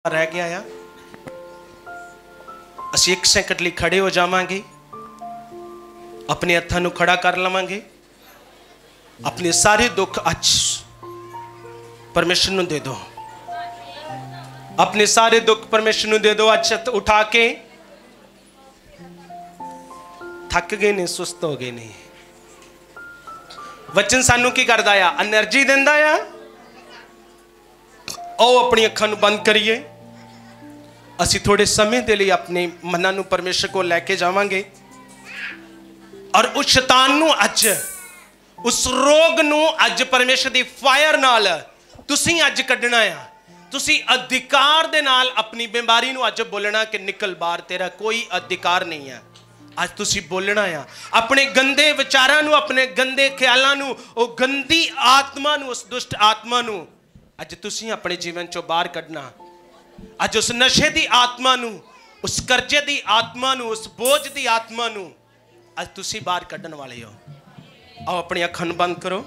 रह गया आ असी 1 सेकंड लिए खड़े हो जावांगे, अपने हत्थां नूं खड़ा कर लवांगे, अपने सारे दुख अज परमेश्वर नूं दे दो, अपने सारे दुख परमेश्वर नूं दे दो। अज उठा के थक गए ने, सुस्त हो गए ने। वचन सानू की करदा आ, एनर्जी दिंदा आ। आओ अपनी अखां नूं बंद करिए, असी थोड़े समय के लिए अपने मनां नूं परमेश्वर को लैके जावांगे और उस शैतान नूं अज, उस रोग नूं अज परमेश्वर दी फायर नाल तुसीं अज कड्ढना आ। तुसीं अधिकार दे नाल अपनी बीमारी नूं अज बोलना कि निकल बाहर, तेरा कोई अधिकार नहीं है। अज तुसीं बोलना आ अपने गंदे विचारां नूं, अपने गंदे ख्यालां नूं, ओ गंदी आत्मा नूं, उस दुष्ट आत्मा नूं अज तुसीं अपने जीवन चों बाहर कढना। अज उस नशे दी आत्मा नूं, उस कर्जे दी आत्मा नूं, उस बोझ दी आत्मा नूं अज तुसीं बाहर कढण वाले हो। आओ अपनी अखां नूं बंद करो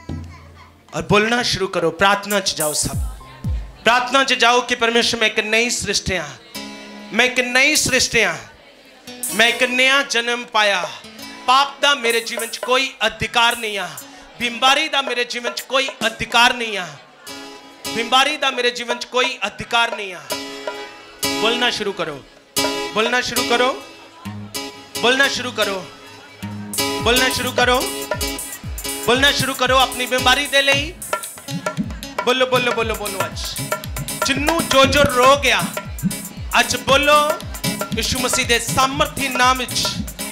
और बोलना शुरू करो। प्रार्थना च जाओ, सब प्रार्थना च जाओ कि परमेश्वर मैं एक नई सृष्टि हां, मैं एक नई सृष्टि हां, मैं एक नया जन्म पाया। पाप दा मेरे जीवन च कोई अधिकार नहीं आ, बीमारी दा मेरे जीवन च कोई अधिकार नहीं आ, बीमारी दा मेरे जीवन च कोई अधिकार नहीं आ। बोलना शुरू करो, बोलना शुरू करो, बोलना शुरू करो, बोलना शुरू करो, बोलना शुरू करो अपनी बीमारी दे लई। बोलो बोलो बोलो बोलो। अज जिन्नू जो जो रोग आ अज बोलो यीशु मसीह दे सामर्थी नाम विच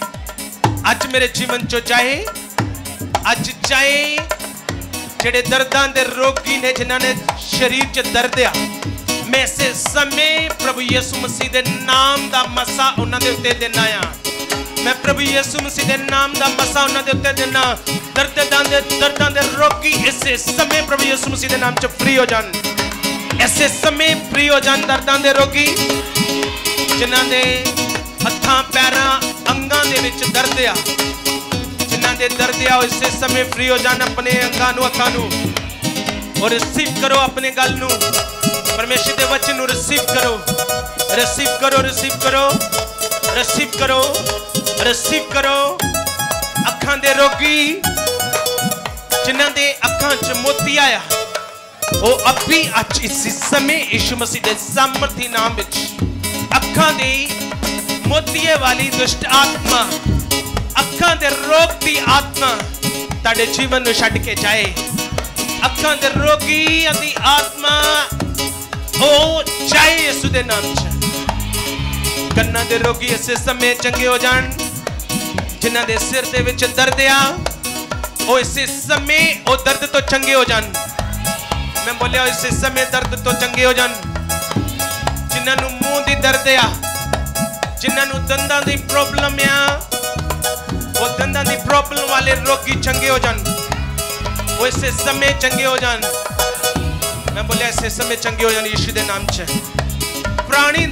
अज मेरे जीवन चो जाए, अज जाए। जेड़े दर्दां दे रोगी ने, जिन्हां ने शरीर च दर्द आ, मैं इस समय प्रभु यीशु मसीह दे नाम दा मसा उन्हां दे उत्ते देना आ। मैं प्रभु यीशु मसीह दे नाम दा मसा उन्हां दे उत्ते देना। दर्दां दे रोगी इस समय प्रभु यीशु मसीह दे नाम च फ्री हो जान, इस समय फ्री हो जान। दर्दां दे रोगी जिन्हां दे हत्थां पैरां अंगां दे विच दर्द आ, जिन्हां दे दर्द आ, इस समय फ्री हो जान अपने अंगां नूं, हत्थां नूं। और रिसीव करो अपने गल नूं, परमेश्वर दे वचन नूं रिसीव करो, रिसीव करो, रिसीव करो, रिसीव करो, रिसीव करो। अखां दे रोगी जिन्हां दे अखां च मोती आया, ओ अभी अज इस समय यीशु मसीह दे सामर्थी नाम विच अखां दी मोतीए वाली दुष्ट आत्मा, अखां दे रोग दी आत्मा ताड़े जीवन नूं छड्ड के जाए। अखां दे रोगी दी आत्मा ओ जाए यीशु दे नाम च। कन्नां दे रोगी इस समय चंगे हो जान, जिन्हां दे सिर दे विच दर्द आ, ओ इस समय ओ दर्द तो चंगे हो जान। मैं बोलिया इस समय दर्द तो चंगे हो जान। जिन्हां नूं मुंह दी दर्द आ, जिन्हां नूं दंदां दी प्रॉब्लम आ, वो दंदां दी प्रॉब्लम वाले रोगी चंगे हो जान, वो इस समय चंगे हो जान। मैं बोलिया इस समय चंगे हो जान यीशु दे नाम च। पुरानी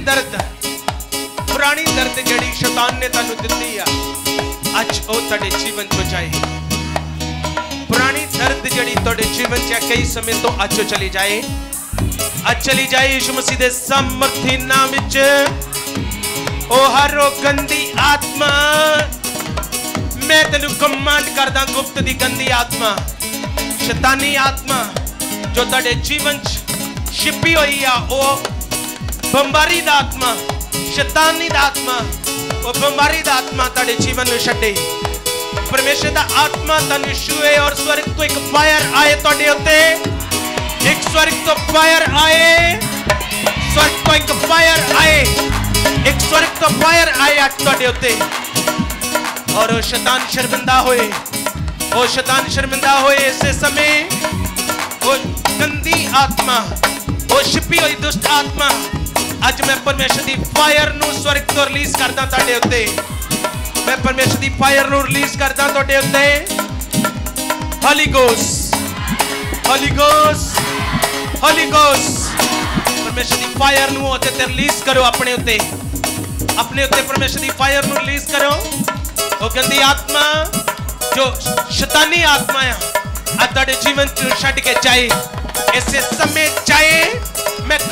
दर्द जड़ी शैतान ने तानू दित्ती आ, अज ओ तुहाडे जीवन चो जाए। पुरानी दर्द जड़ी तुहाडे जीवन च कई समय तो अज चली जाए, अज चली जाए यीशु मसीह दे सामर्थी नाम विच। ओ हर गंदी आत्मा मैं तेनू कमांड करदा, गुप्त दी गंदी आत्मा, शैतानी आत्मा जो तुहाडे जीवन च छिपी हुई आ, ओ बंबारी दा आत्मा, शैतानी दा आत्मा, ओ बंबारी दा आत्मा तुहाडे जीवन नूं छड्डे। परमेश्वर दा आत्मा तन्नू छूए और स्वर्ग तो एक फायर आए तुहाडे उत्ते, एक स्वर्ग तो फायर आए, स्वर्ग तो एक फायर आए, एक स्वर्ग तो फायर आए आज तुहाडे उत्ते। और शैतान शर्मिंदा होए, ओ शैतान शर्मिंदा होए इस समय। ओ गंदी आत्मा, ओ छिपी हुई दुष्ट आत्मा, आज मैं परमेश्वर दी फायर नूं स्वर्ग तो रिलीज करदा तुहाडे उत्ते। मैं परमेश्वर दी फायर नूं रिलीज करदा तुहाडे उत्ते। Holy Ghost, Holy Ghost, Holy Ghost, परमेश्वर दी फायर नूं उत्ते ते रिलीज करो अपने उत्ते, अपने उत्ते परमेश्वर दी फायर नूं रिलीज करो। ओ गंदी आत्मा जो शैतानी आत्मा आ, आज तुहाडे जीवन च छड्ड के जाए, इस समय जाए। मैं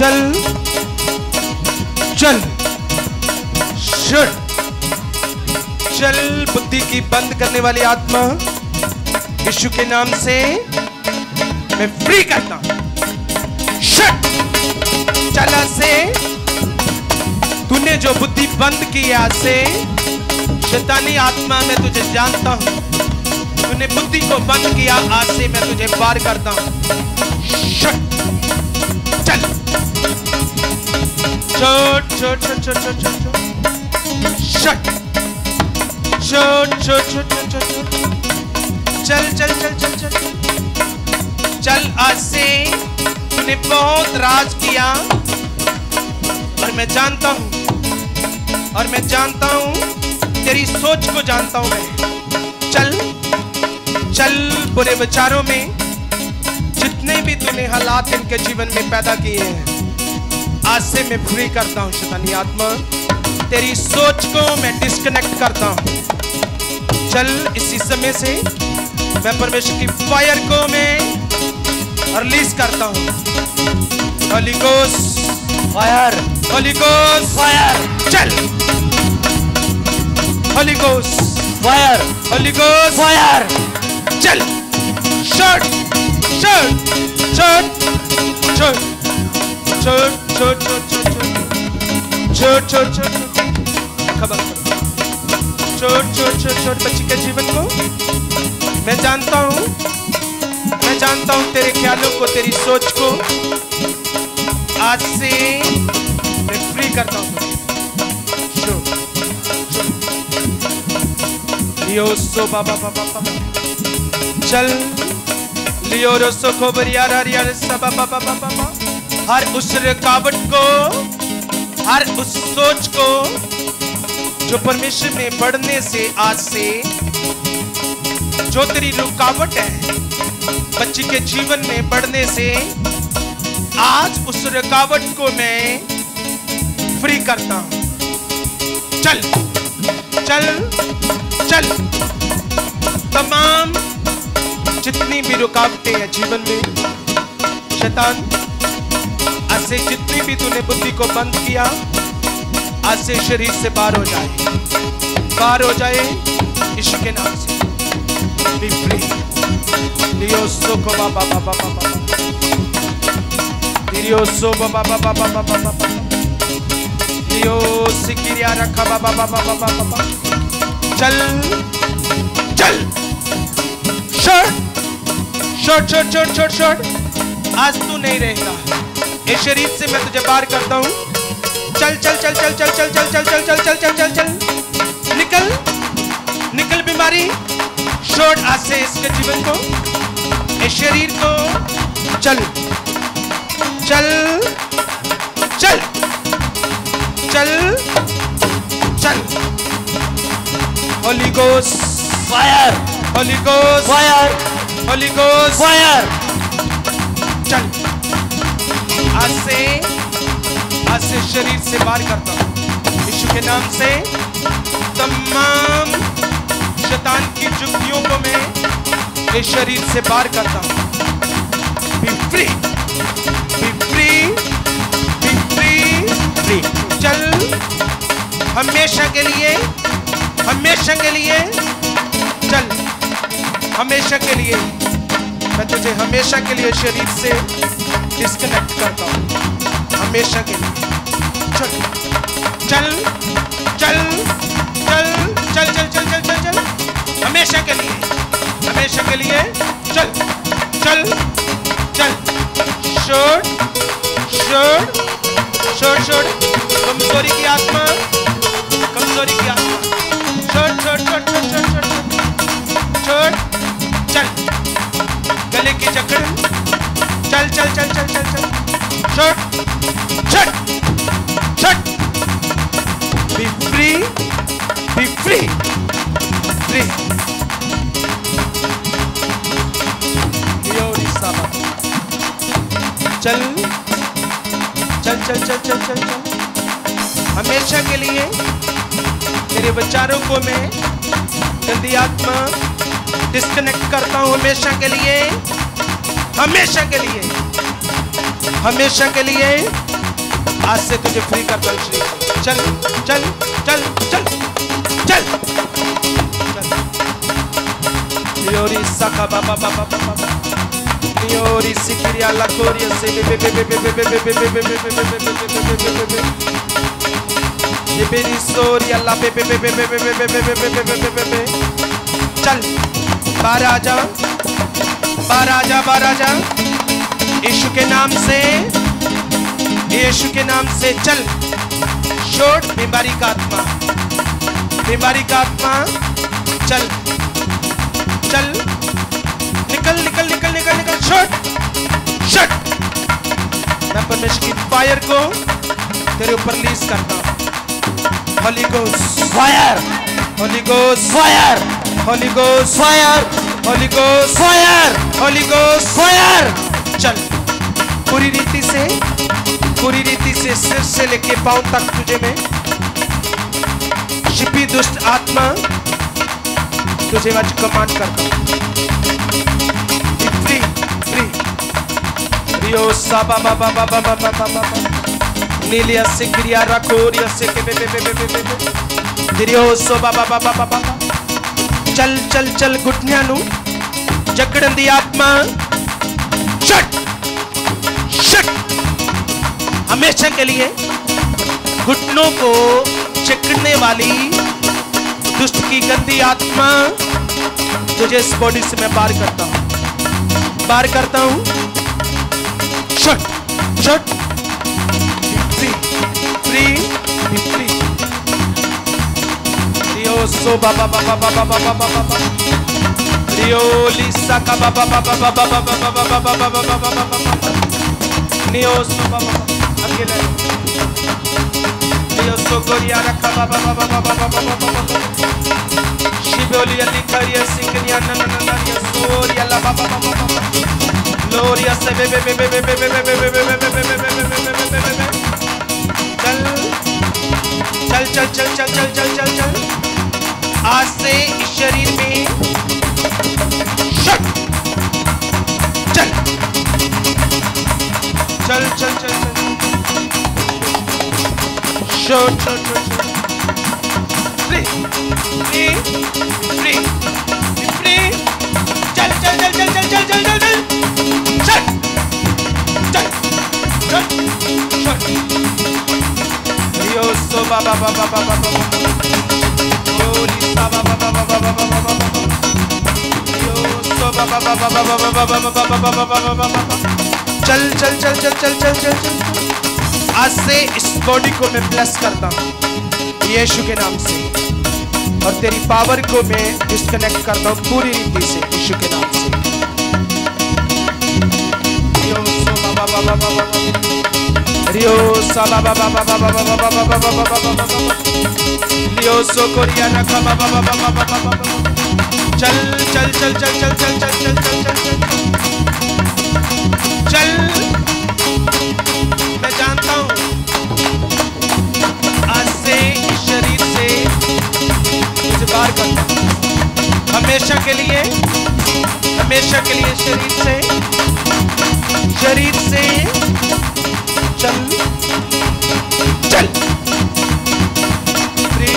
चल चल शट। चल बुद्धि की बंद करने वाली आत्मा यीशु के नाम से मैं फ्री करता हूं। शट। चला से तूने जो बुद्धि बंद की आज से, शैतानी आत्मा मैं तुझे जानता हूं, तूने बुद्धि को बंद किया, आज से मैं तुझे पार करता हूं। शट। चल छोड़ छोड़ छोड़ छोड़ छोड़ छोड़। शट। छोड़ छोड़ छोड़ छोड़ छोड़। चल चल चल चल चल चल। आज से तूने बहुत राज किया और मैं जानता हूं, और मैं जानता हूं, तेरी सोच को जानता हूं मैं। चल चल। बुरे विचारों में जितने भी तूने हालात इनके जीवन में पैदा किए हैं, आज से मैं फ्री करता हूं। शैतानी आत्मा तेरी सोच को मैं डिस्कनेक्ट करता हूं। चल इसी समय से मैं परमेश्वर की फायर को मैं रिलीज करता हूं। Holy Ghost fire, Holy Ghost fire. चल Holy Ghost fire, Holy Ghost fire. चल shut shut shut shut shut shut shut shut shut. खबर करो। छोड़ छोड़ छोड़ छोड़ बच्ची के जीवन को। मैं जानता हूं, मैं जानता हूं तेरे ख्यालों को, तेरी सोच को आज से मैं फ्री करता हूं। लियो सो बाबा बाबा बाबा। चल लियो रोसो खोबरिया रिया सब बाबा बाबा बाबा। हर उस रुकावट को, हर उस सोच को जो परमेश्वर में बढ़ने से, आज से जो तेरी रुकावट है बच्ची के जीवन में बढ़ने से, आज उस रुकावट को मैं फ्री करता हूं। चल चल चल। तमाम जितनी भी रुकावटें हैं जीवन में, शैतान आज से जितनी भी तूने बुद्धि को बंद किया, आज से शरीर से बाहर हो जाए, बाहर हो जाए यीशु के नाम से। B free. लियो सो बाबा बाबा बाबा। लियो सो बाबा बाबा बाबा बाबा। लियो सिकिरिया रखा बाबा बाबा बाबा बाबा। चल चल shut shut shut shut shut shut. आज तू नहीं रहेगा, इस शरीर से मैं तुझे बाहर करता हूं। चल चल चल चल चल चल चल चल चल चल चल चल चल चल। निकल निकल बीमारी। छोड़ आज से इसके जीवन को, इस शरीर को। चल चल चल चल चल। Holy Ghost fire, Holy Ghost fire, Holy Ghost fire. चल आज से शरीर से बाहर करता हूं यीशु के नाम से। तमाम शैतान की जुक्तियों को मैं इस शरीर से बाहर करता हूं। Be free, be free, be free, free. चल हमेशा के लिए, हमेशा के लिए। चल हमेशा के लिए मैं तुझे हमेशा के लिए शरीर से डिस्कनेक्ट करता हूं, हमेशा के लिए। चल चल चल चल चल चल चल चल चल चल। हमेशा के लिए, हमेशा के लिए। चल चल चल। छोड़ छोड़ छोड़ छोड़। कमजोरी की आत्मा, कमजोरी की आत्मा। छोड़ छोड़ छोड़ छोड़ छोड़ छोड़ छोड़। चल गले की जकड़। चल चल चल चल चल चल। छोड़ छट छट। Be free, be free, free. चल चल चल चल चल चल चल। हमेशा के लिए तेरे विचारों को मैं गंदी आत्मा डिस्कनेक्ट करता हूं, हमेशा के लिए, हमेशा के लिए, हमेशा के लिए। आज से तुझे फ्री करता हूं श्री। चल चल चल चल चल चल। योरी सका बाबा बाबा बाबा योरी सिकिरिया लकोरिया से बे बे बे बे बे बे बे बे बे बे ये बेरी सोरिया ला बे बे बे बे बे बे बे बे बे बे बे बे। चल बाहर आ जा, बाहर आ जा, बाहर आ जा। यीशु के नाम से, यीशु के नाम से चल। छोड़ बीमारी का आत्मा, बीमारी का आत्मा चल चल। निकल निकल निकल निकल निकल। छोड़ शट। मैं परमेश्वर की फायर को तेरे ऊपर रिलीज करता हूं। Holy Ghost fire, Holy Ghost fire, Holy Ghost fire, Holy Ghost fire, Holy Ghost fire. चल पूरी रीति से, पूरी रीति से सिर से लेके पांव तक तुझे मैं छिपी दुष्ट आत्मा तुझे आज कमांड करता हूं। फ्री फ्री रियो साबा बाबा बाबा बाबा बाबा नीलिया से क्रिया रखोरिया से के बे बे बे बे बे रियो सो बाबा बाबा बाबा। चल चल चल घुटनियां नु जकड़न दी आत्मा शट शट। हमेशा के लिए घुटनों को जकड़ने वाली दुष्ट की गंदी आत्मा तुझे इस बॉडी से मैं बाहर करता हूं, बाहर करता हूं। Shut shut. Free free free रियो सो बाबा बाबा बाबा बाबा बाबा रियो लिसा का बाबा बाबा बाबा बाबा बाबा बाबा बाबा बाबा नियो सो बाबा अकेले रियो सो गोरिया रखा बाबा बाबा बाबा बाबा बाबा शिबोलिया लिखरिया सिकनिया ननननरिया सोरिया ला बाबा बाबा बाबा लोरिया से बे बे बे बे बे बे बे बे बे बे। चल चल चल चल चल चल चल चल। आज से इस शरीर में शट चल चल चल चल चल shut shut shut. Free free free free. चल चल चल चल चल चल चल चल चल चल चल शट। रियो सो बाबा बाबा बाबा बाबा होली बाबा बाबा बाबा बाबा बाबा रियो सो बाबा बाबा बाबा बाबा बाबा बाबा बाबा। चल चल चल चल चल चल चल चल। आज से इस बॉडी को मैं ब्लेस करता हूं यीशु के नाम से, और तेरी पावर को मैं डिस्कनेक्ट करता हूं पूरी रीति से यीशु के नाम से। रियो सो बाबा बाबा बाबा रियो सा बाबा बाबा बाबा बाबा बाबा बाबा बाबा रियो सो कोरिया रखा बाबा बाबा बाबा बाबा। चल चल चल चल चल चल चल चल चल चल चल। मैं जानता हूं आज से इस शरीर से मुझे बाहर करता हूं हमेशा के लिए, हमेशा के लिए शरीर से चल चल। फ्री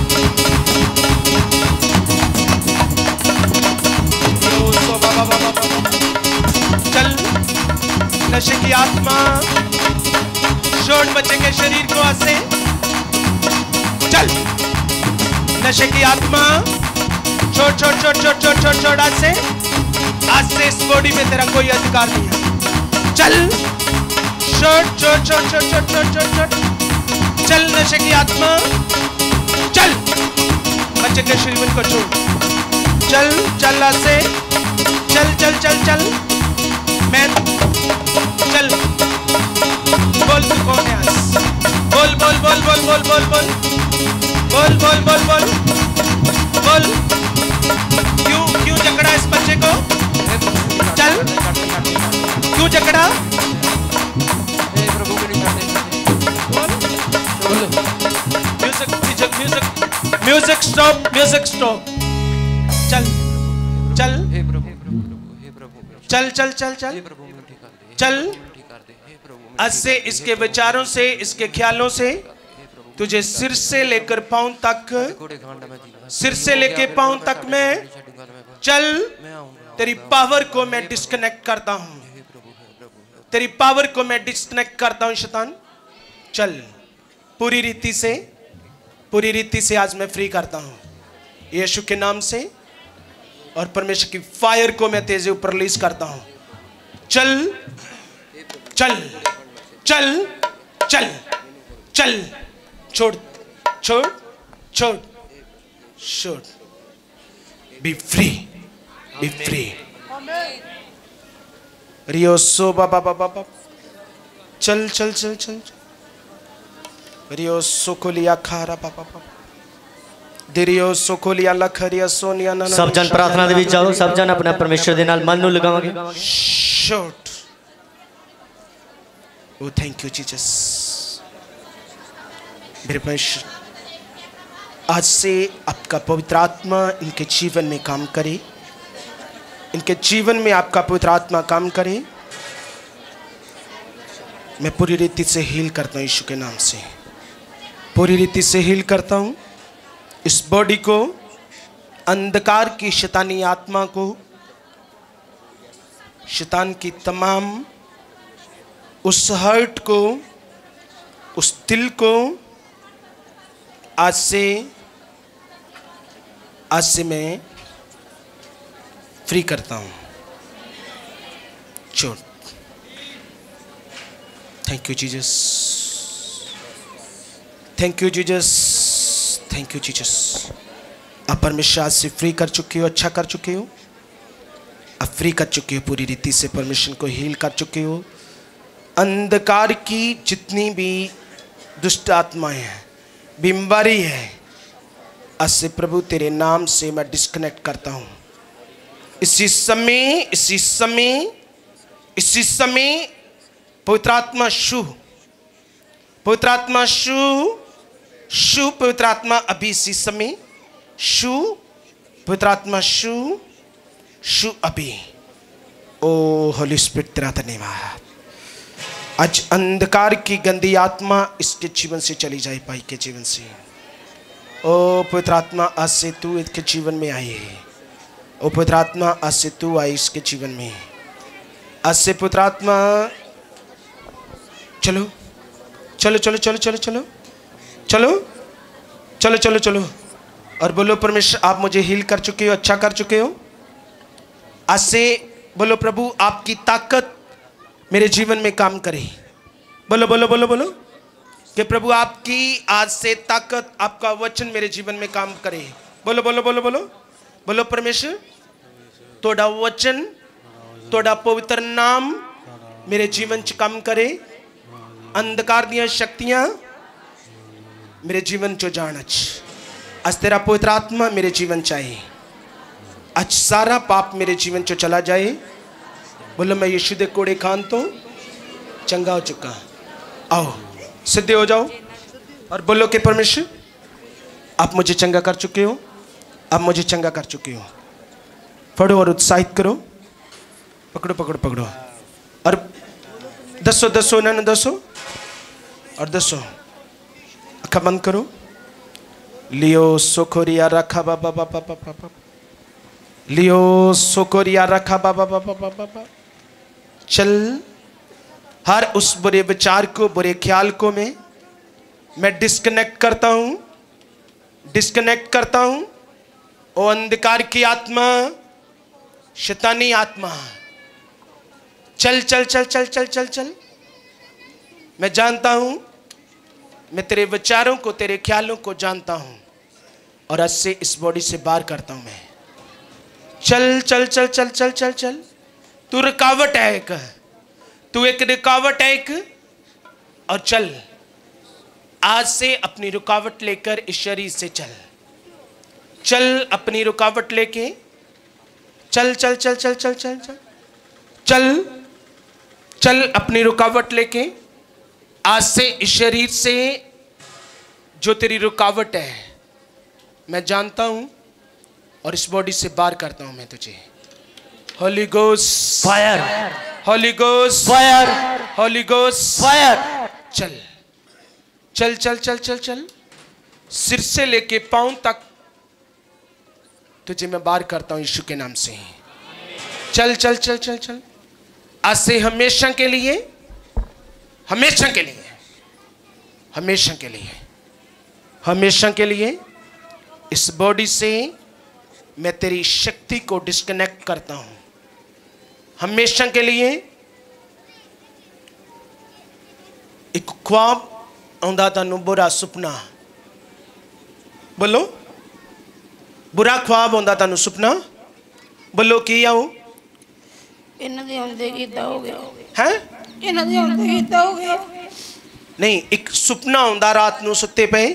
सो बाबा बाबा बाबा। चल नशे की आत्मा छोड़ बच्चे के शरीर को आज से चल। नशे की आत्मा छोड़ छोड़ छोड़ छोड़ छोड़ छोड़ छोड़। आज से इस बॉडी में तेरा कोई अधिकार नहीं है। चल छोड़ छोड़ छोड़ छोड़ छोड़ छोड़ छोड़ छोड़। चल नशे की आत्मा चल। बच्चे के शरीर को छोड़। चल चल आज से चल चल चल चल। मैं चल बोल तू कौन है आज? बोल बोल बोल बोल बोल बोल बोल बोल बोल बोल बोल बोल। क्यों क्यों जकड़ा इस बच्चे को? चल क्यों जकड़ा? Music music music music stop, music stop. चल चल चल चल चल चल चल। आज से इसके विचारों से, इसके ख्यालों से तुझे सिर से लेकर पांव तक, सिर से लेकर पांव तक मैं चल, तेरी पावर को मैं डिस्कनेक्ट करता हूं, तेरी पावर को मैं डिस्कनेक्ट करता हूं। शैतान चल, पूरी रीति से आज मैं फ्री करता हूं यीशु के नाम से। और परमेश्वर की फायर को मैं तेजे ऊपर रिलीज करता हूं। चल चल चल चल चल, छोड़ छोड़ छोड़ छोड़, बी फ्री, बी फ्री। रियो सो बाबा बाबा बाबा, चल चल चल चल, रियो सोकोलिया खारा बाबा बाबा, दिरियो सोकोलिया लखरिया सोनिया ना। सब जन प्रार्थना दे विच जाओ, सब जन अपना परमेश्वर दे नाल मन नु लगावांगे। Shot. Oh thank you Jesus. मेरे परमेश्वर, आज से आपका पवित्र आत्मा इनके जीवन में काम करे, इनके जीवन में आपका पवित्र आत्मा काम करे। मैं पूरी रीति से हील करता हूँ यीशु के नाम से, पूरी रीति से हील करता हूँ इस बॉडी को, अंधकार की शैतानी आत्मा को, शैतान की तमाम उस हर्ट को, उस दिल को आज से मैं फ्री करता हूँ। छोड़। Thank you Jesus, thank you Jesus, thank you Jesus. आप परमेश्वर आज से फ्री कर चुके हो, अच्छा कर चुके हो, आप फ्री कर चुके हो, पूरी रीति से परमेश्वर को हील कर चुके हो। अंधकार की जितनी भी दुष्ट आत्माएं हैं, बीमारी है, आज से प्रभु तेरे नाम से मैं डिस्कनेक्ट करता हूँ। इसी समय पवित्र आत्मा शु, पवित्र आत्मा शु, पवित्र आत्मा अभी इसी समय शु, पवित्र आत्मा शु अभी। ओ होली स्पिरिट तेरा धन्यवाद। आज अंधकार की गंदी आत्मा इसके जीवन से चली जाए, भाई के जीवन से। ओ पवित्र आत्मा आज से तू इसके जीवन में आई है। ओ पवित्र आत्मा आज से तू आई इसके जीवन में। आज से पवित्र आत्मा चलो चलो चलो चलो चलो चलो चलो चलो चलो चलो, और बोलो परमेश्वर आप मुझे हील कर चुके हो, अच्छा कर चुके हो। आज से बोलो प्रभु आपकी ताकत मेरे जीवन में काम करे। बोलो बोलो बोलो बोलो कि प्रभु आपकी आज से ताकत, आपका वचन मेरे जीवन में काम करे। बोलो बोलो बोलो बोलो बोलो परमेश्वर तोड़ा वचन, तोड़ा पवित्र नाम मेरे जीवन च काम करे। अंधकार दियां शक्तियां मेरे जीवन चो जान। आज तेरा पवित्र आत्मा मेरे जीवन चाहिए। आज सारा पाप मेरे जीवन चो चला जाए। बोलो मैं यीशु दे कोड़े खान तो चंगा हो चुका। आओ सीधे हो जाओ और बोलो कि परमेश्वर आप मुझे चंगा कर चुके हो, आप मुझे चंगा कर चुके हो। पढ़ो और उत्साहित करो। पकड़ो पकड़ो पकड़ो और दसो दसो ना दसो और दसो। अखा बंद करो। लियो सोकोरिया रखा बाबा बाबा बाबा, लियो सोकोरिया रखा बाबा बाबा बाबा। चल हर उस बुरे विचार को, बुरे ख्याल को मैं डिस्कनेक्ट करता हूँ, डिस्कनेक्ट करता हूँ। ओ अंधकार की आत्मा, शैतानी आत्मा, चल चल चल चल चल चल चल। मैं जानता हूँ, मैं तेरे विचारों को, तेरे ख्यालों को जानता हूँ और आज से इस बॉडी से बाहर करता हूँ मैं। चल चल चल चल चल चल चल। तू रुकावट है एक, तू एक रुकावट है एक, और चल आज से अपनी रुकावट लेकर इस शरीर से चल। चल अपनी रुकावट लेके चल चल चल चल चल चल चल चल चल अपनी रुकावट लेके आज से इस शरीर से जो तेरी रुकावट है मैं जानता हूं और इस बॉडी से बाहर करता हूं मैं तुझे। Holy Ghost fire, Holy Ghost fire, Holy Ghost fire. चल चल चल चल चल चल, सिर से लेके पांव तक तुझे मैं बाहर करता हूं यीशु के नाम से। चल चल चल चल चल, आज से हमेशा के लिए, हमेशा के लिए, हमेशा के लिए, हमेशा के लिए इस बॉडी से मैं तेरी शक्ति को डिस्कनेक्ट करता हूं। हमेशा के लिए एक ख्वाब आंदा तानू, बुरा सुपना, बोलो बुरा ख्वाब आंदा तानू, सुपना बोलो की आओ इन्हां दे आंदे कीता हो गया है, इन्हां दे आंदे कीता हो गया। नहीं एक सुपना आंदा रात नू सुत्ते पे,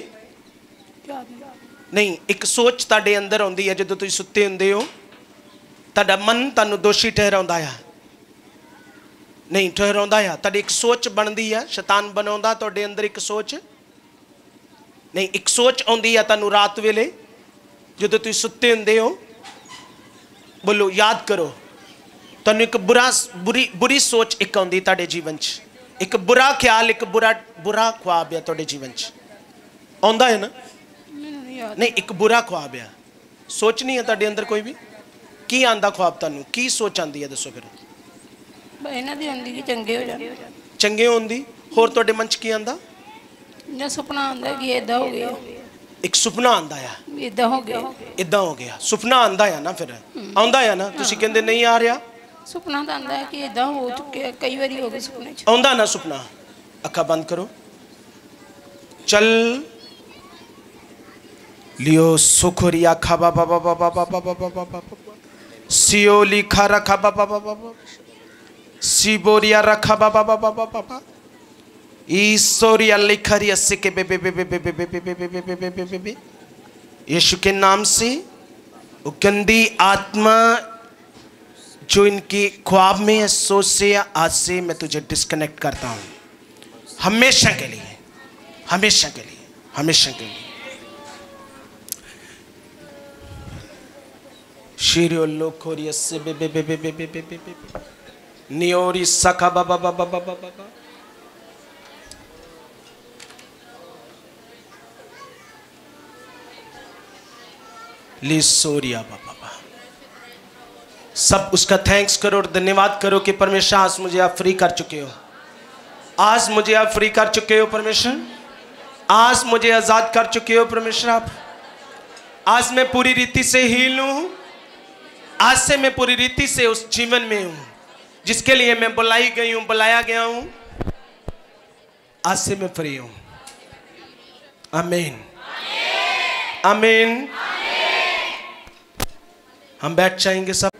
नहीं एक सोच ताडे अंदर आउंदी है जदों तुसीं सुत्ते हुंदे हो, ताडा मन तानू दोषी ठहराउंदा है, नहीं ठहराउंदा है, ताडी एक सोच बनदी है, शैतान बनाउंदा तुहाडे अंदर एक सोच, नहीं एक सोच आउंदी है तानू रात वेले जदों तुसीं सुत्ते हुंदे हो, बोलो याद करो, तानू एक बुरी सोच एक आउंदी तुहाडे जीवन च, एक बुरा ख्याल, एक बुरा ख्वाब है तुहाडे जीवन च आउंदा है ना, नहीं एक बुरा ख्वाब है, सोच नहीं है तुहाडे अंदर कोई भी, की आंदा ख्वाब तानू, की सोच आंदी है दसो फिर। इन्हां दी आंदी कि चंगे हो जाण, चंगे होंदी, होर तुहाडे मन च की आंदा, इन्हां सुपना आंदा कि इदां हो गया, एक सुपना आंदा है इदां हो गया, इदां हो गया, सुपना आंदा है ना, फिर आंदा है ना, तुसीं कहंदे नहीं आ रहा, सुपना तो आंदा है कि इदां हो चुके, कई बारी हो गए सुपने च, आंदा ना सुपना। अखा बंद करो, चल लियो सुखरिया खा बाबा बाबा बाबा बाबा बाबा, सियोली खा रखा बाबा बाबा, सिबोरिया रखा बाबा बाबा बाबा, ईसोरिया लिखरिया सिके बे बे बे बे बे बे बे बे बे बे बे बे बे बे, यीशु के नाम से वो गंदी आत्मा जो इनकी ख्वाब में है, सोच से, आज से मैं तुझे डिस्कनेक्ट करता हूँ, हमेशा के लिए, हमेशा के लिए, हमेशा के लिए। शिरियोलो खोरिया से बे बे बे बे बे बे बे बे बे, नियोरी सखा बाबा बाबा बाबा बाबा, लिसोरिया बाबा, सब उसका थैंक्स करो और धन्यवाद करो कि परमेश्वर आज मुझे आप फ्री कर चुके हो, आज मुझे आप फ्री कर चुके हो परमेश्वर, आज मुझे आज़ाद कर चुके हो परमेश्वर आप, आज मैं पूरी रीति से हील हूँ, आज से मैं पूरी रीति से उस जीवन में हूँ जिसके लिए मैं बुलाई गई हूँ, बुलाया गया हूँ, आज से मैं फ्री हूँ। आमीन आमीन। हम बैठ जाएंगे सब,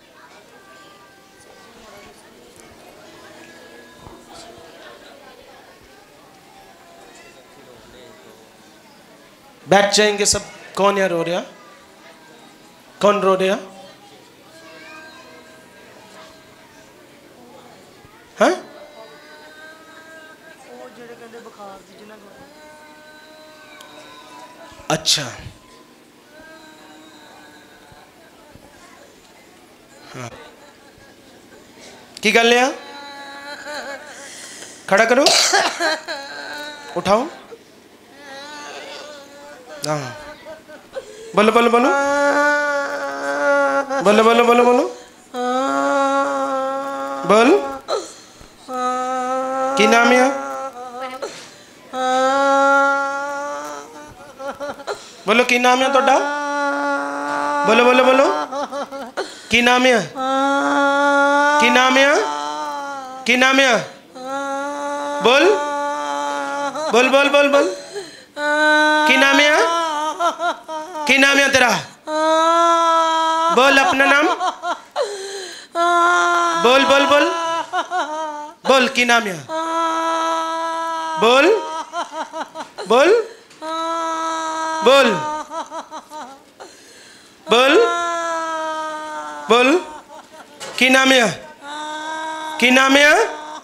बैठ जाएंगे सब। कौन यार रो रहा, कौन रो रहा, हाँ अच्छा हाँ की गल है, खड़ा करो, उठाओ, हाँ बोलो बोलो बोलो बोलो बोलो बोलो बोलो बोल, की नाम है, बोलो की नाम है तोड़ा, बोलो बोलो बोलो की नाम है, की नाम है, की नाम है, बोल बोल बोल बोल बोल, की नाम है, की नाम है तेरा, बोल अपना नाम, बोल बोल बोल बोल, की नाम है, बोल बोल बोल बोल बोल, की नाम है, की नाम है,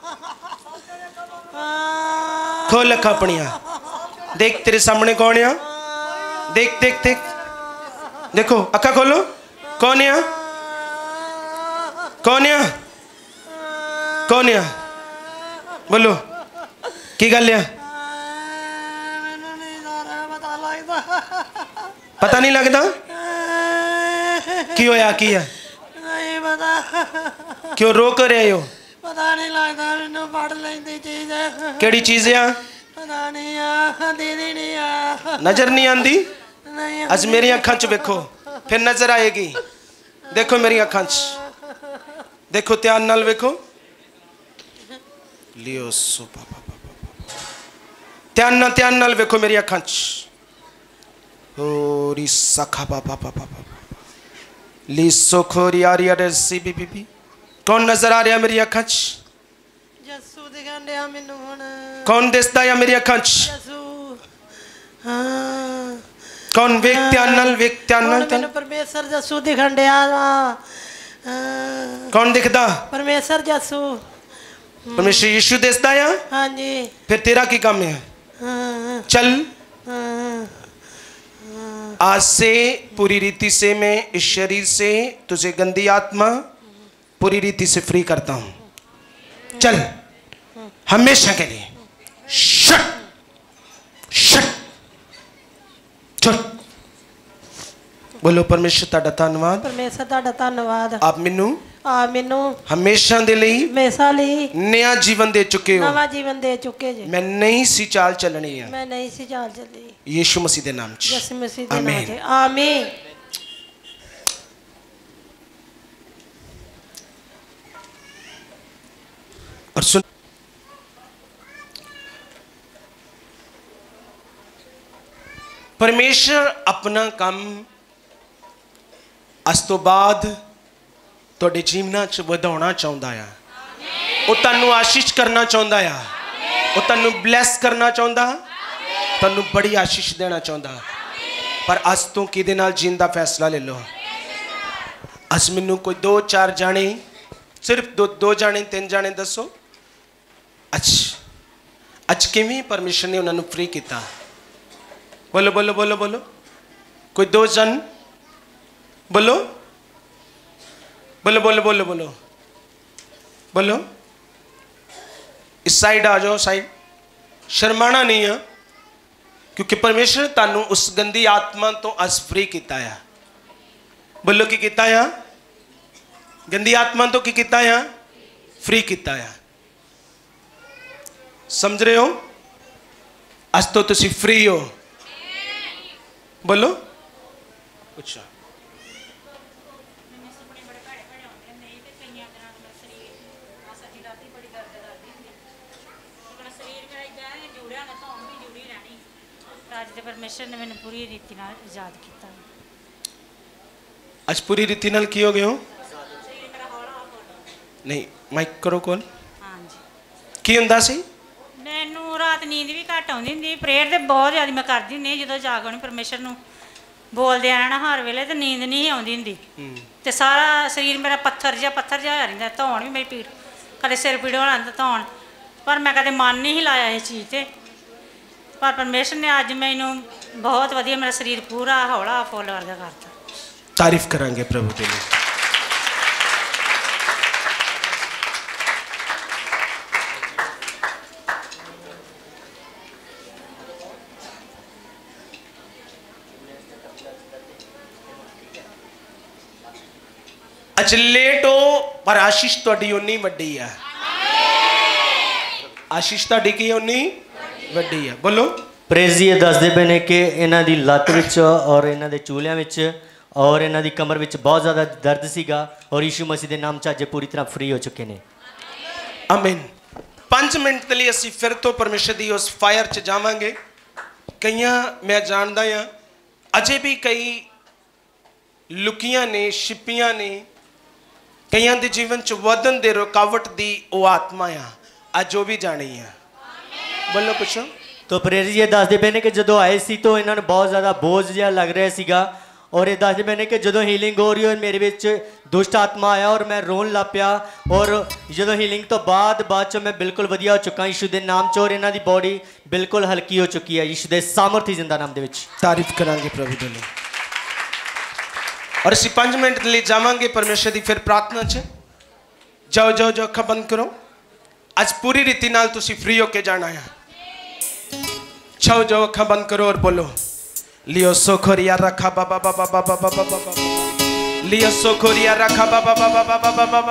खोल अखा अपनिया, देख तेरे सामने कौन है, देख देख देख, देखो अखा खोलो, कौन है, कौन है, कौन है, बोलो की गल है? पता नहीं लगता की होया की है? नहीं पता। क्यों रो कर रहे हो? पता नहीं लगता मैनू पढ़ लेंदी चीज केड़ी चीज है? पता नहीं आ दीदी नहीं आ नजर नहीं आंदी? नहीं अज मेरी अखां च वेखो फिर नजर आएगी। देखो मेरी अखां च, देखो ध्यान नाल वेखो। लियो सो ध्यान नाल वेखो मेरी अखां च। होरी सखा पापा पापा ली सोखोरी आरिया सी बी बी। कौन नजर आ रहा मेरी अखां च? जस्सू दिखण दिया मैनू हुण। कौन दिसदा या मेरी अखां च? जस्सू हाँ कौन? वेख ध्यान नाल, वेख ध्यान नाल। मैनू परमेश्वर जस्सू दिखण दिया वा। कौन दिखदा? परमेश्वर जस्सू। परमेश्वर यीशु दिसदा या? हाँ जी। फिर तेरा की काम है? हाँ चल हाँ आज से पूरी रीति से मैं इस शरीर से तुझे गंदी आत्मा पूरी रीति से फ्री करता हूं। चल हमेशा के लिए शट शट चल। बोलो परमेश्वर ताड़ा धन्यवाद। परमेश्वर ताड़ा धन्यवाद। आप मैनू मैनू हमेशा दे लई हमेशा ਲਈ नया जीवन दे चुके हो। नवा जीवन दे चुके जी। मैं नई सी चाल चलनी है। मैं नई सी चाल चली यीशु मसीह के नाम च। यीशु मसीह दे नाम आमीन। ते आमीन। और सुन, परमेश्वर अपना काम अज तो बाद तुहाडे जीवनां च वधाउणा चाहुंदा है। वो तुहानूं आशीष करना चाहुंदा है। वो तुहानूं ब्लैस करना चाहुंदा, तुहानूं बड़ी आशीष देना चाहुंदा। पर अज तो किहदे नाल जीण दा फैसला ले लो। अज मैनूं कोई 2-4 जाने, सिर्फ दो जाने 3 जाने दसो अज किवें परमेश्वर ने उन्होंने फ्री किया? बोलो बोलो बोलो बोलो। कोई 2 जन बोलो बोलो बोलो बोलो बोलो बोलो। इस साइड आ जाओ, साइड। शर्माना नहीं है, क्योंकि परमेश्वर ने तुहानूं उस गंदी आत्मा तो अज फ्री किया है। बोलो की किया है? गंदी आत्मा तो की किया है? फ्री किया है। समझ रहे हो? अज तो तुसी फ्री हो। बोलो कुछ। परमेश्वर ने मैंने पूरी रीति नाल आजाद किया। आज पूरी रीति नाल की हो गए हो? नहीं माइक करो कॉल। हाँ जी। की हुंदा सी? मैनू रात नींद भी घट आउंदी हुंदी। प्रेयर तो बहुत ज़्यादा मैं करदी हुंदी। जो जागणी परमेश्वर नूं बोलदे रहना हर वेले, तो नींद नहीं आउंदी हुंदी। ते सारा शरीर मेरा पत्थर जिहा होया रहिंदा। धौन भी मेरी पीड़, कदे सिर पीड़ होना तो धौन, पर मैं कदे मन नहीं लाया इस चीज़ ते। पर परमेश्वर ने अज मैनू बहुत वधिया, मेरा शरीर पूरा हौला फुल वर्गा करता। तारीफ करांगे प्रभु के लिए। अज लेट हो पर आशीष तुहाडी उन्नी वड्डी है। आशीष तुहाडी की उन्नी वड्डी है। बोलो। प्रेज जी दसदे पे ने कि इन्हां दी लत्त विच और इन्हां दे चूलियां विच और इन्हां दी कमर विच बहुत ज़्यादा दर्द सीगा, और यीशु मसीह दे नाम च अज पूरी तरह फ्री हो चुके ने। आमीन। 5 मिनट के लिए असीं फिर तो परमेश्वर दी उस फायर च जावांगे। कईयां मैं जानदा हां अजे भी कई लुकियां ने, छिपियां ने, कईयां दे जीवन च वधन दे रुकावट दी वो आत्मा आ, अज वो भी जानी है। बोलो पूछो। तो प्रेज जी दसदे पे ने कि जदों आए सी तो इन्हां नूं बहुत ज़्यादा बोझ जिहा लग रहा सीगा, और ये दसदे पे ने कि जदों हीलिंग हो रही हो मेरे विच दुष्ट आत्मा आया और मैं रोन लग पिया, और जदों हीलिंग तो बाद च मैं बिल्कुल वधिया हो चुका यीशु दे नाम च, और इन्हां दी बॉडी बिल्कुल हल्की हो चुकी है यीशु दे सामर्थी जिंदा नाम दे विच। तारीफ करांगे प्रभु दे लिए। और असीं 5 मिनट के लिए जावांगे परमेश्वर की फिर प्रार्थना च। जाओ जाओ जाओ, अखां बंद करो। आज पूरी रीति नाल तुसी फ्री होके जाना है। छो जो अखा बंद करो और बोलो लियो सोखोरिया रखा बाबा बाबा बाबा बाबा बाबा लियो सोखोरिया रखा बाबा बाबा बाबा बाबा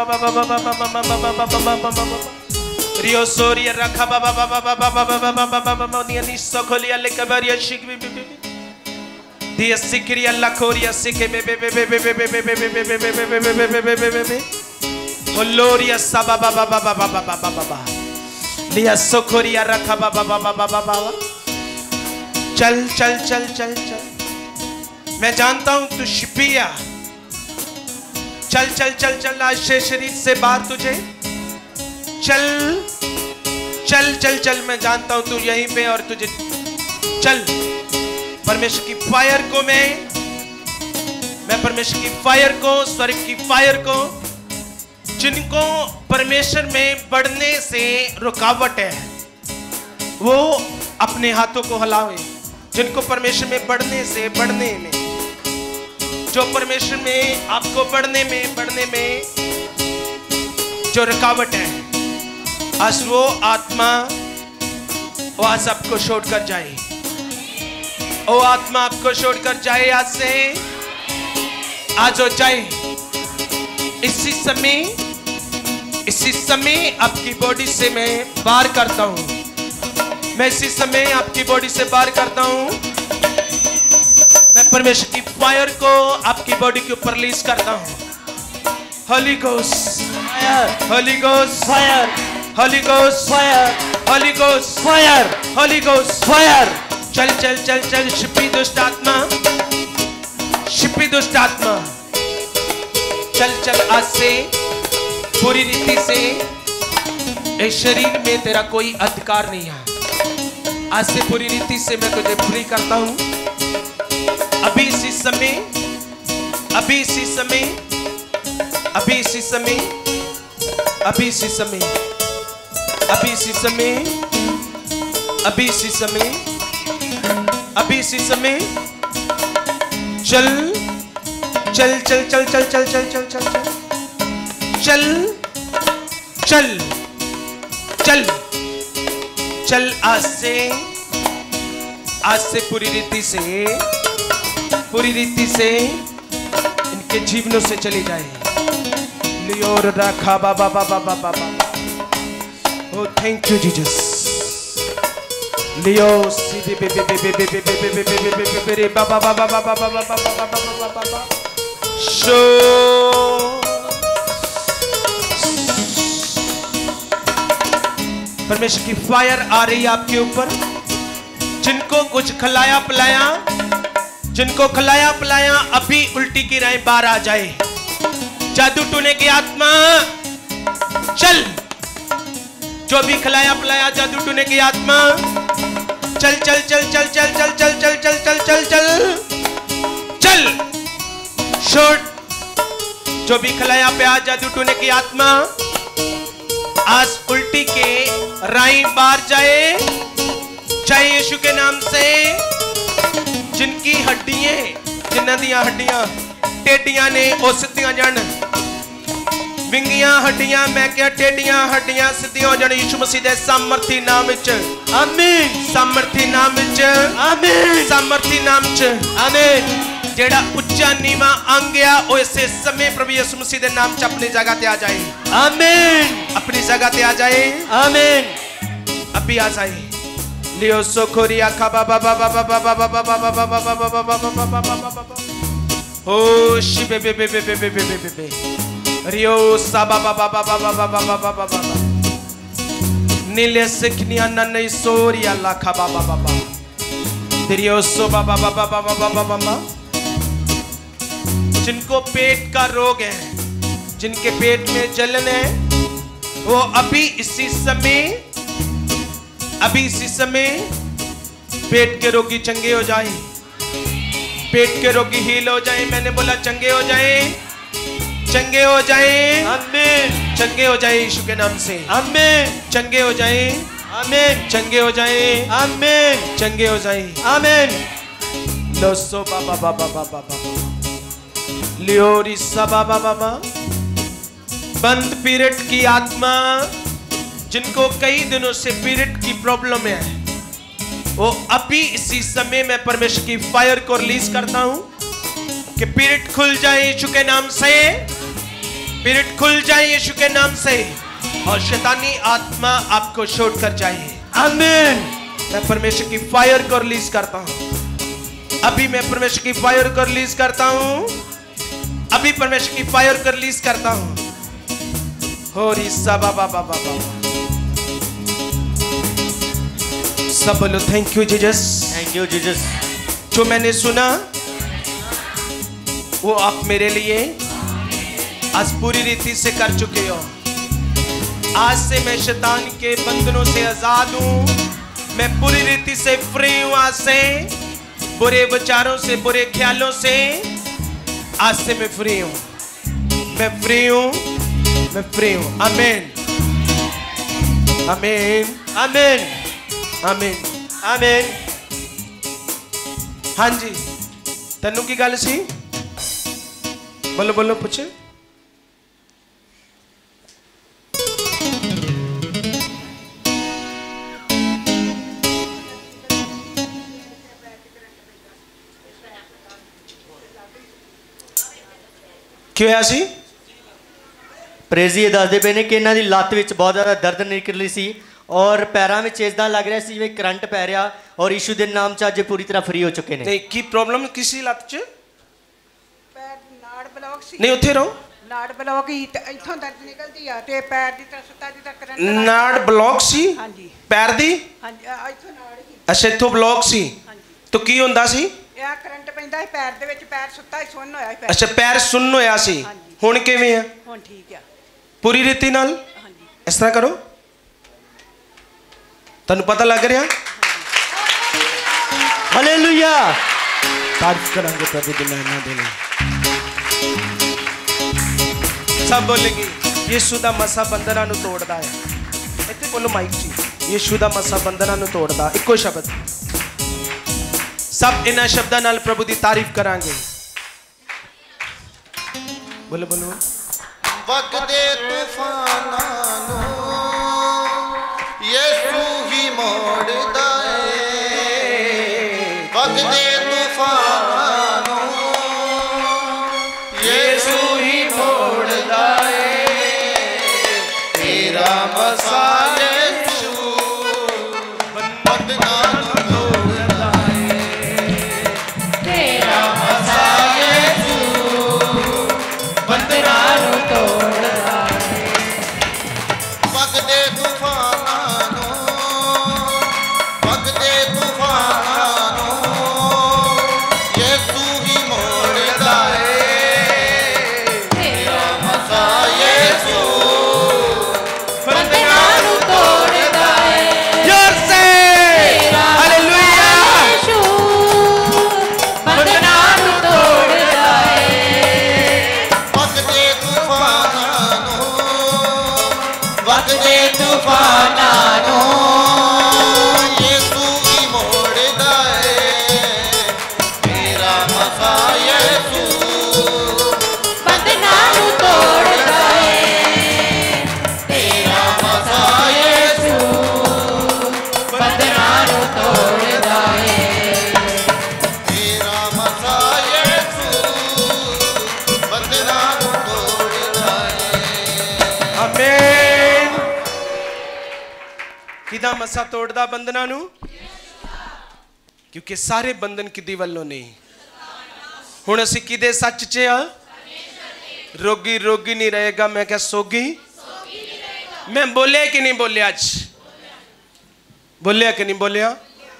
बाबा रियो सोरिया रखा बाबा बाबा बाबा बाबा बाबा नियनि सोखोलिया लेकबरिया शिक दिया सिकरिया लखोरिया सिके बे बे बे बे बे बे बे बे बे बे बे बे बे होलोरिया सबा बाबा बाबा बाबा बाबा बाबा लिया सोखोरिया रखा बाबा बाबा बाबा बाबा चल चल चल चल चल मैं जानता हूं तू शिपिया चल चल चल चल आज से शरीर से बाहर तुझे चल चल चल चल मैं जानता हूं तू यहीं पे और तुझे चल परमेश्वर की फायर को मैं परमेश्वर की फायर को स्वर्ग की फायर को जिनको परमेश्वर में बढ़ने से रुकावट है वो अपने हाथों को हिलावे। जिनको परमेश्वर में बढ़ने में जो परमेश्वर में आपको बढ़ने में जो रुकावट है आज वो आत्मा वो आज आपको छोड़कर जाए। वो आत्मा आपको छोड़कर जाए आज से आज हो जाए। इसी समय आपकी बॉडी से मैं बाहर करता हूं। मैं इसी समय आपकी बॉडी से बाहर करता हूं। मैं परमेश्वर की फायर को आपकी बॉडी के ऊपर रिलीज करता हूं। Holy Ghost fire, Holy Ghost fire, Holy Ghost fire, Holy Ghost fire, Holy Ghost fire. चल चल चल चल शिपी दुष्ट आत्मा, शिपी दुष्ट आत्मा चल चल आज से पूरी रीति से इस शरीर में तेरा कोई अधिकार नहीं है। आज से पूरी रीति से मैं तुझे फ्री करता हूं। अभी इसी समय अभी इसी समय अभी इसी समय अभी इसी समय अभी इसी समय अभी इसी समय अभी इसी समय चल चल चल चल चल चल चल चल चल चल चल चल चल आज से पूरी रीति से इनके जीवनों से चली जाए। लियो रखा बाबा बाबा बाबा ओ थैंक यू जीसस। लियो सी बे बे बे बे बे बे बे बे बे बे बाबा बाबा बाबा बाबा बाबा शो परमेश्वर की फायर आ रही है आपके ऊपर। जिनको कुछ खिलाया पिलाया अभी उल्टी की राय बाहर आ जाए। जादू टूने की आत्मा चल, जो भी खिलाया पिलाया जादू टूने की आत्मा चल चल चल चल चल चल चल चल चल चल चल चल चल शॉट। जो भी खिलाया पे आज जादू टूने की आत्मा आज उल्टी के राई बाहर जाए यीशु के नाम से। जिनकी हड्डियां जिन्हां दियां हड्डियां टेढ़ियां ने ओ सीधियां जान। विंगियां हड्डियां मैं क्या टेढ़ियां हड्डियां सीधियां हो जान यीशु मसीह दे सामर्थी नाम विच आमीन। सामर्थी नाम विच आमीन। सामर्थी नाम च आमीन। जेड़ा उच्चा नीवा अंगया ओ इसे समय प्रभु यीशु मसीह दे नाम च अपनी जगह ते आ जाए आमीन। अपनी जगह ते आ जाए आमीन। अभी आ जाए। लियो सोखोरिया खाबा बाबा बाबा बाबा बाबा बाबा बाबा बाबा बाबा बाबा ओ शिबे बे बे बे बे बे बे बे रियो साबा बाबा बाबा बाबा बाबा बाबा नीले सिखनिया नन्ने सोरिया लाखा बाबा बाबा रियो सो बाबा बाबा बाबा बाबा बाबा। जिनको पेट का रोग है, जिनके पेट में जलन है, वो अभी इसी समय पेट के रोगी चंगे हो जाए। पेट के रोगी हील हो जाए। मैंने बोला चंगे हो जाए, चंगे हो जाए आमीन। चंगे हो जाए यीशु के नाम से आमीन। चंगे हो जाए आमीन। चंगे हो जाए आमीन। चंगे हो जाए आमीन। लोसो बाबा बाबा बाबा बाबा लियोरी सा बाबा बाबा। बंद पीरियड की आत्मा जिनको कई दिनों से पीरियड की प्रॉब्लम है, वो अभी इसी समय मैं परमेश्वर की फायर को रिलीज करता हूं कि पीरियड खुल जाए यीशु के नाम से, पीरियड खुल जाए यीशु के नाम से, और शैतानी आत्मा आपको छोड़ कर जाए। आमीन। मैं परमेश्वर की फायर को रिलीज करता हूं। अभी मैं परमेश्वर की फायर को रिलीज करता हूं। अभी परमेश्वर की फायर को रिलीज करता हूं। हो रिसा बाबा बाबा बाबा। सब बोलो thank you Jesus. Thank you Jesus. जो मैंने सुना वो आप मेरे लिए आज पूरी रीति से कर चुके हो। आज से मैं शैतान के बंधनों से आजाद हूं। मैं पूरी रीति से फ्री हूं। आज से बुरे विचारों से, बुरे ख्यालों से आज से मैं फ्री हूं। मैं फ्री हूं, मैं फ्री हूं। आमीन, आमीन, आमीन, आमीन, आमीन। हाँ जी, तन्नू की गल सी, बोलो बोलो पूछे। क्यों है सी? प्रेजी ये दसदे पे ने कि इन्हां दी लत्त विच बहुत ज़्यादा दर्द निकली सी और पैरों में इदां लग रहा सी जिवें करंट पै रहा, और यीशु दे नाम च अज पूरी तरह फ्री हो चुके ने। नहीं की प्रॉब्लम किसी लत्त च? पैर नाड़ ब्लॉक सी। नहीं उत्थे रहो। नाड़ ब्लॉक ही इथों दर्द निकलदी आ ते पैर दी तरफ सुता दी तक करंट। नाड़ block C? हां जी। पैर दी? हां जी, इथों नाड़ ही। अच्छा इथों ब्लॉक सी। हां जी। तो की हुंदा सी? ਇਹ ਕਰੰਟ ਪੈਂਦਾ ਸੀ ਪੈਰ ਦੇ ਵਿੱਚ, ਪੈਰ ਸੁੱਤਾ ਹੀ ਸੁੰਨ ਹੋਇਆ ਸੀ ਪੈਰ। अच्छा पैर सुन्न होया सी। ਹਾਂਜੀ। हुण किवें है? ਹੁਣ ਠੀਕ ਆ। पूरी रीति नाल? ਹਾਂਜੀ। इस तरह करो, तन्नू पता लग रहा? हालेलुया। तारीफ करांगे प्रभु दी महिमा दे लिए। सब बोलेंगे यीशु दा मसा बंधनां नूं तोड़दा है। इत्थे बोलो माइक जी, यीशु दा मसा बंधनां नूं तोड़दा। इक्को शब्द, सब इन्हां शब्दां नाल प्रभु दी तारीफ करांगे। बोलो बोलो। वगदे तूफानां नूं यीशु ही मोड़दा है। वगदे तूफानां नूं यीशु ही मोड़दा है। तेरा मसा यीशु बंधनां नूं तोड़दा है। तेरा मसा यीशु बंधनां नूं तोड़दा है। वगदे तूफानां नूं, वगदे तूफानां नूं यीशु ही मोड़दा है। तेरा मसा यीशु बंधनां नूं तोड़दा है। जोर से हालेलुया। यीशु बंधनां नूं तोड़दा है। वगदे तूफानां नूं, वगदे तूफानां नूं यीशु ही मोड़दा है। तेरा मसा यीशु बंधनां नूं तोड़दा है। तेरा मसा यीशु बंधनां नूं तोड़दा है। तेरा मसा यीशु बंधनां नूं तोड़दा है। आमीन। किदा मसा तोड़दा बंधनां नूं? क्योंकि सारे बंधन किदी वल्लों नहीं। हुण असीं किदे सच च आ? रोगी रोगी नहीं रहेगा, मैं क्या सोगी? मैं बोलिया कि नहीं बोलिया? आज बोलिया कि नहीं बोलिया?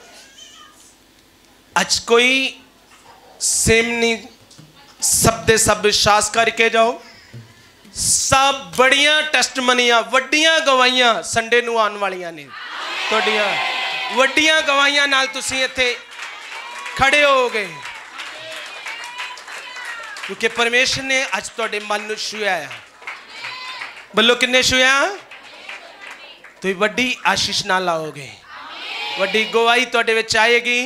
आज कोई सेम नहीं, सब दे सब विश्वास करके जाओ। सब बड़ियां टेस्टमनियां, वड्डियां गवाहियां संडे नूं आने वालियां ने। तुहाडियां वड्डियां गवाहियां नाल तुसीं इत्थे खड़े होगे, क्योंकि परमेश्वर ने अज तुहाडे मन नूं छुया है। बोलो किन्ने छुया? तुसीं वड्डी आशीष नाल लाओगे, वड्डी गवाही तुहाडे विच आएगी।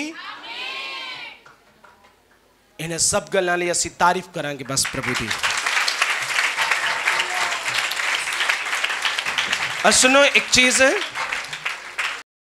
इन्हां सब गल्लां लई असीं तारीफ करांगे बस प्रभु दी। और सुनो एक चीज है,